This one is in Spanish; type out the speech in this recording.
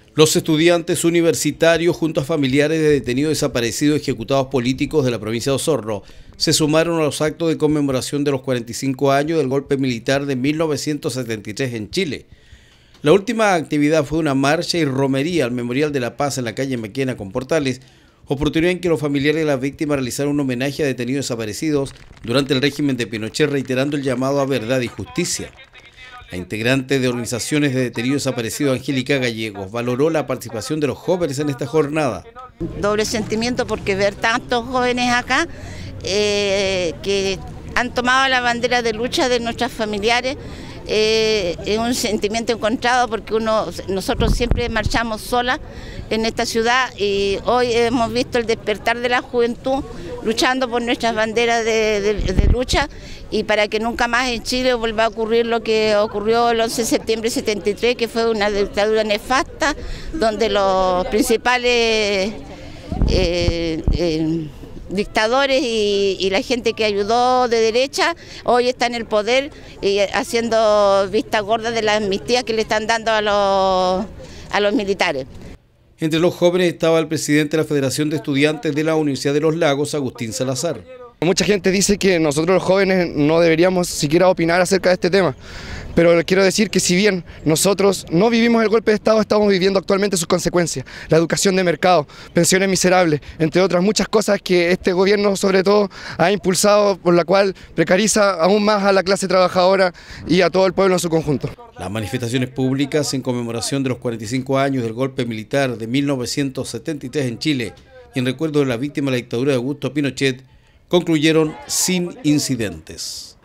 Los estudiantes universitarios, junto a familiares de detenidos desaparecidos y ejecutados políticos de la provincia de Osorno, se sumaron a los actos de conmemoración de los 45 años del golpe militar de 1973 en Chile. La última actividad fue una marcha y romería al Memorial de la Paz en la calle Mequena con Portales, oportunidad en que los familiares de las víctimas realizaron un homenaje a detenidos desaparecidos durante el régimen de Pinochet, reiterando el llamado a verdad y justicia. La integrante de organizaciones de detenidos desaparecidos, Angélica Gallegos, valoró la participación de los jóvenes en esta jornada. Doble sentimiento porque ver tantos jóvenes acá que han tomado la bandera de lucha de nuestros familiares es un sentimiento encontrado porque nosotros siempre marchamos solas en esta ciudad y hoy hemos visto el despertar de la juventud luchando por nuestras banderas de lucha y para que nunca más en Chile vuelva a ocurrir lo que ocurrió el 11 de septiembre de 73, que fue una dictadura nefasta donde los principales dictadores y la gente que ayudó de derecha hoy está en el poder y haciendo vista gorda de la amnistía que le están dando a los militares. Entre los jóvenes estaba el presidente de la Federación de Estudiantes de la Universidad de Los Lagos, Agustín Salazar. Mucha gente dice que nosotros los jóvenes no deberíamos siquiera opinar acerca de este tema, pero quiero decir que si bien nosotros no vivimos el golpe de Estado, estamos viviendo actualmente sus consecuencias, la educación de mercado, pensiones miserables, entre otras muchas cosas que este gobierno sobre todo ha impulsado, por la cual precariza aún más a la clase trabajadora y a todo el pueblo en su conjunto. Las manifestaciones públicas en conmemoración de los 45 años del golpe militar de 1973 en Chile y en recuerdo de la víctima de la dictadura de Augusto Pinochet concluyeron sin incidentes.